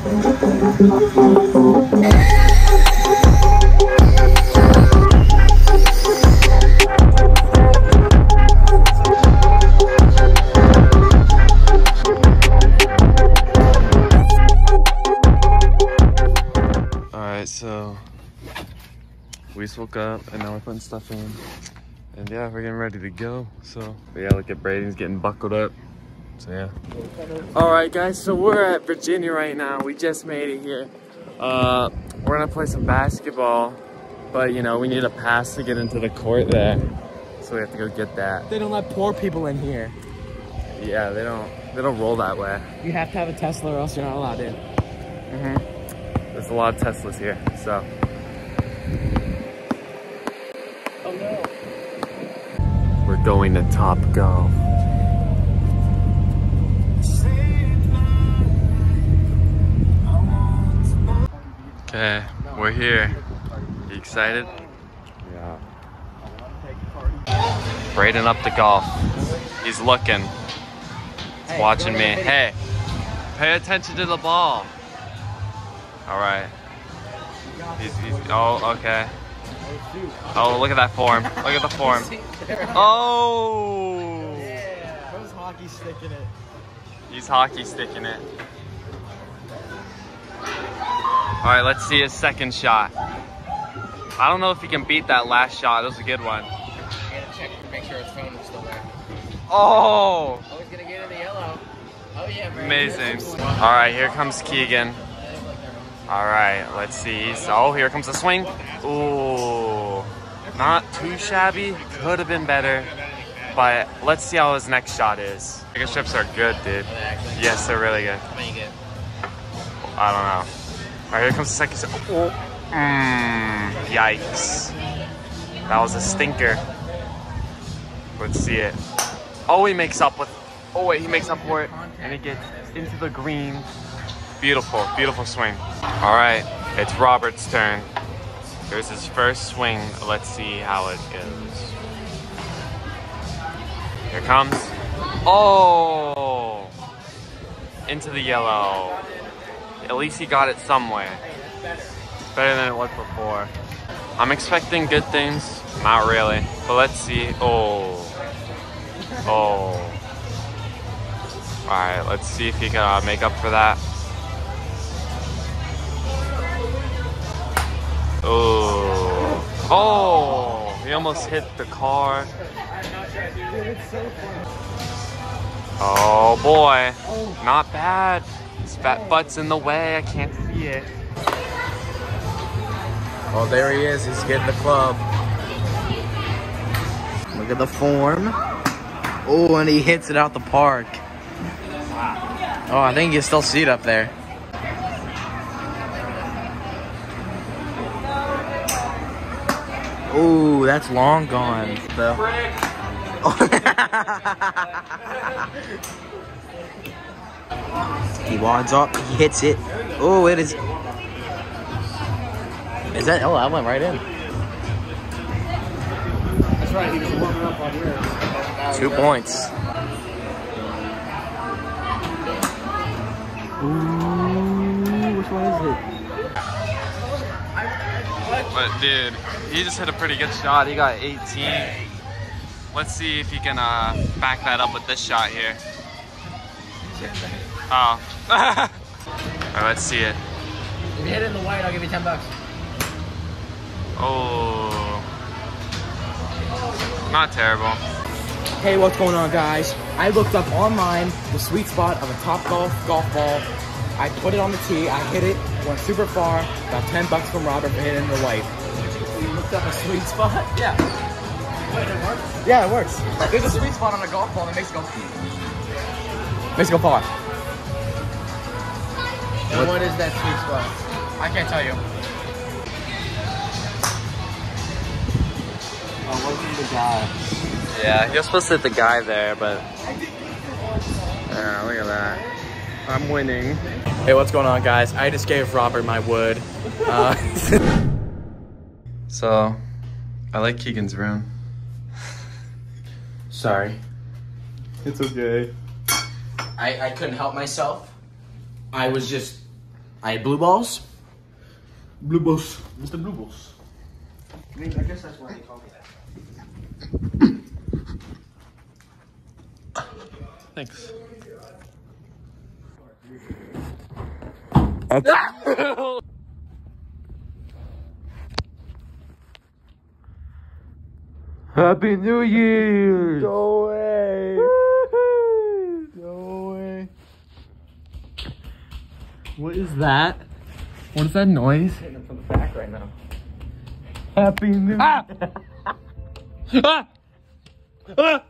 Alright, so we just woke up and now we're putting stuff in. And yeah, we're getting ready to go. So but yeah, look at Braden's getting buckled up. So yeah. Alright guys, so we're at Virginia right now. We just made it here. We're gonna play some basketball, but you know, we need a pass to get into the court there. So we have to go get that. They don't let poor people in here. Yeah, they don't roll that way. You have to have a Tesla or else you're not allowed in. There's a lot of Teslas here, so. Oh no. We're going to Top Golf. Okay, we're here. You excited? Yeah. Braden up to golf. He's looking. He's watching me. Hey, pay attention to the ball. All right. He's oh, okay. Oh, look at that form. Look at the form. Oh! Yeah. Who's hockey sticking it? He's hockey sticking it. All right, let's see his second shot. I don't know if he can beat that last shot. It was a good one. You gotta check, make sure his phone is still there. Oh! Oh, he's gonna get in the yellow. Oh yeah, man. Amazing. All right, here comes Keegan. All right, let's see. So here comes the swing. Ooh, not too shabby. Could have been better, but let's see how his next shot is. Chicken strips are good, dude. Yes, they're really good. How many you get? I don't know. All right, here comes the second. Oh, yikes! That was a stinker. Let's see it. Oh, he makes up with. Oh wait, he makes up for it, and he gets into the green. Beautiful, beautiful swing. All right, it's Robert's turn. Here's his first swing. Let's see how it goes. Here comes. Oh! Into the yellow. At least he got it somewhere. Better than it looked before. I'm expecting good things. Not really, but let's see. Oh. Oh. All right, let's see if he can make up for that. Oh, oh, he almost hit the car. Oh boy, not bad. His fat butt's in the way, I can't see it. Oh, there he is, he's getting the club. Look at the form. Oh, and he hits it out the park. Oh, I think you can still see it up there. Oh, that's long gone, though. He wads up, he hits it. Oh, it is. Is that? Oh, that went right in. That's right, he was warming up on here. 2 points. Ooh, which one is it? But dude, he just hit a pretty good shot. He got 18. Let's see if he can back that up with this shot here. Oh. Alright, let's see it. If you hit it in the white, I'll give you $10. Oh. Not terrible. Hey, what's going on, guys? I looked up online the sweet spot of a Top Golf golf ball. I put it on the tee, I hit it, went super far, got $10 from Robert for hitting the white. You looked up a sweet spot? Yeah. Wait, it works? Yeah, it works. There's a sweet spot on a golf ball that makes it go far. And what is that sweet spot? I can't tell you. Oh, wasn't the guy? Yeah, you're supposed to hit the guy there, but yeah, look at that. I'm winning. Hey, what's going on, guys? I just gave Robert my wood. So, I like Keegan's room. Sorry. It's okay. I couldn't help myself. I was just I had blue balls. Blue balls. Mr. Blue balls. I mean, I guess that's why they call me that. Thanks. Happy New Year! No way! No way! What is that? What is that noise? Hitting them from the back right now. Happy New Year! Ah! Ah! Ah!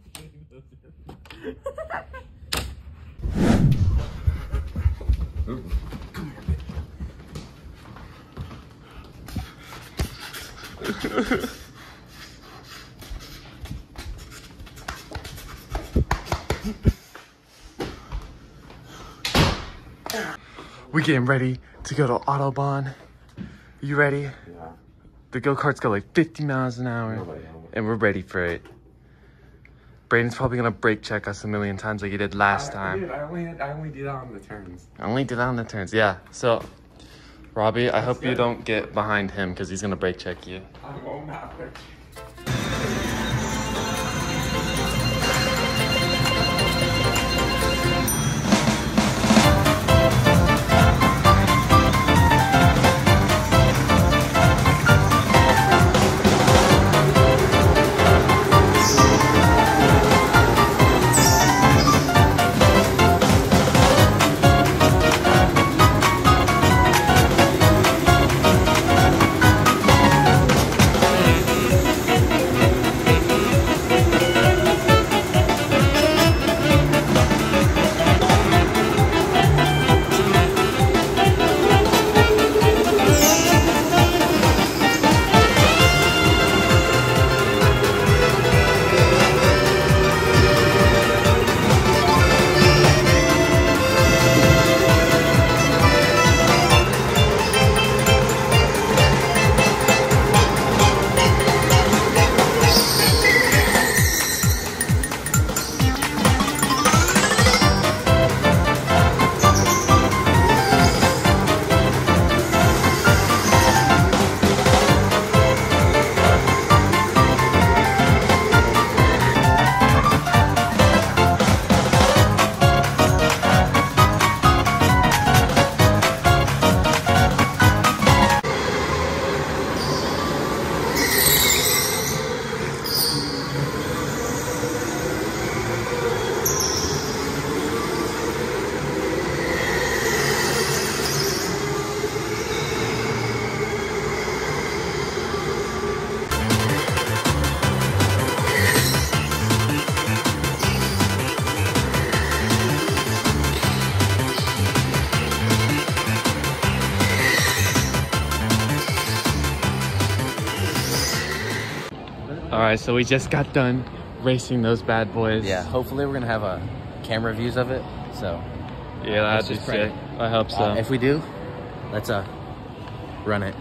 We getting ready to go to Autobahn. You ready? Yeah. The go-karts go like 50 miles an hour, and we're ready for it. Braden's probably gonna brake check us a million times like he did last time. Dude, I only do that on the turns. I only did that on the turns, yeah. So, Robbie, I hope you don't get behind him because he's gonna brake check you. I won't not. All right, so we just got done racing those bad boys. Yeah, hopefully we're gonna have camera views of it. So Yeah, that'd be just pray. sick. I hope so. if we do, let's run it.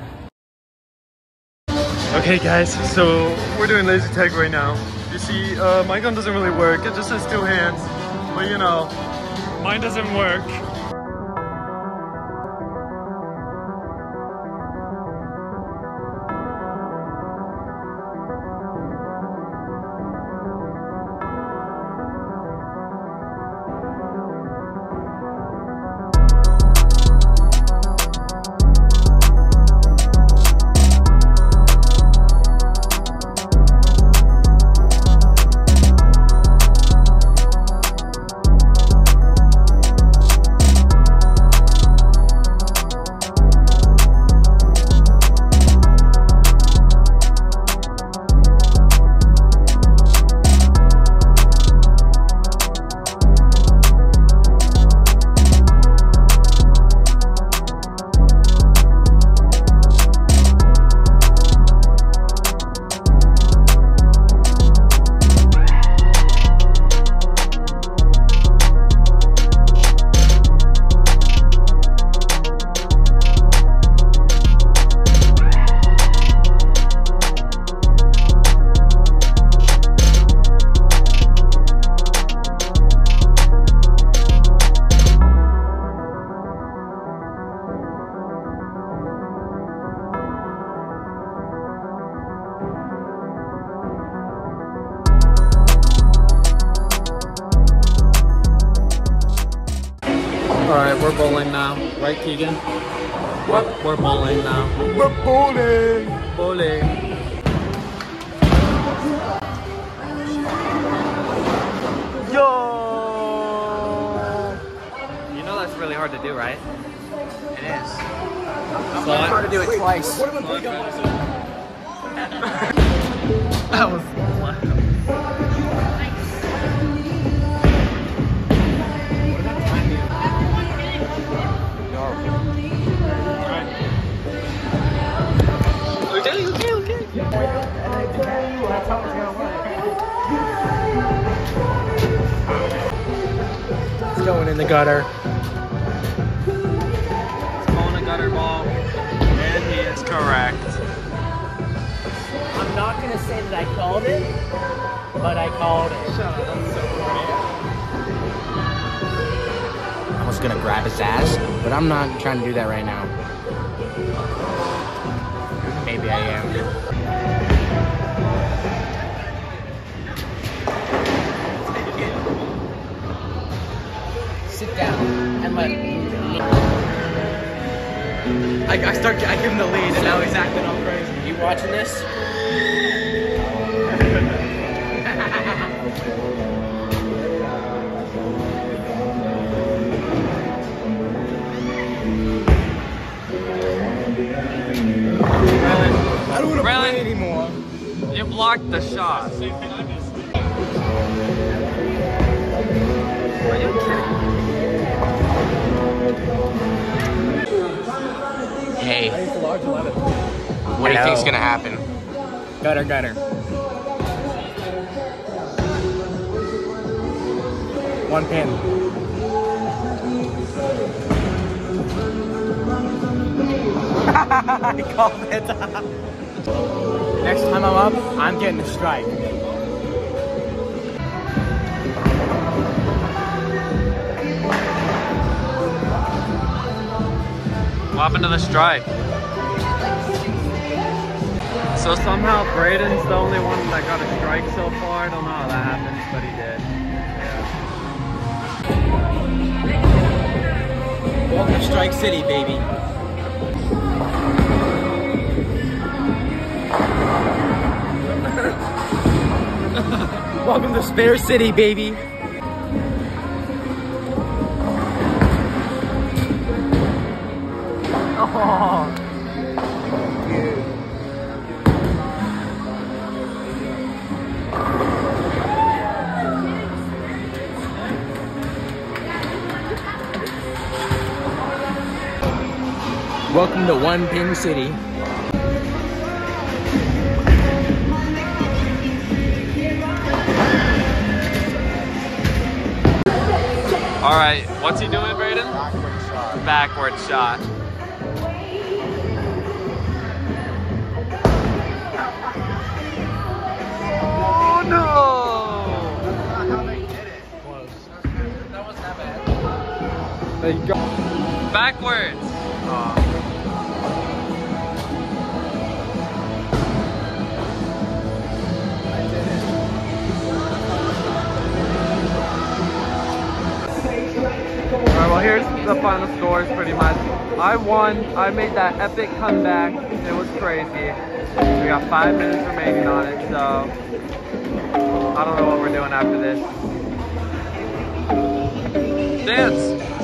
Okay guys, so we're doing laser tag right now. You see, my gun doesn't really work. It just has two hands, but you know, mine doesn't work. Alright, we're bowling now. Right, Keegan? We're bowling now. We're bowling! Bowling. Yo! You know that's really hard to do, right? It is. I'm So gonna try to do it twice. That was It's going in the gutter. It's going a gutter ball. And he is correct. I'm not gonna say that I called it, but I called it. I was gonna grab his ass, but I'm not trying to do that right now. Maybe I am. Sit down and let I give him the lead and now he's acting all crazy. You watching this? I don't want to play anymore. You blocked the shot. Hey, what do you think's gonna happen? Gutter, gutter. One pin. I called it. Next time I'm up, I'm getting a strike. What happened to the strike? So somehow Braden's the only one that got a strike so far. I don't know how that happened, but he did. Yeah. Welcome to Strike City, baby. Welcome to Spare City, baby. Oh. Welcome to One Pin City. All right, what's he doing, Braden? Backward shot. Oh no! That wasn't that bad. There you go. Backwards. Alright, well here's the final scores pretty much. I won. I made that epic comeback. It was crazy. We got 5 minutes remaining on it, so I don't know what we're doing after this. Dance!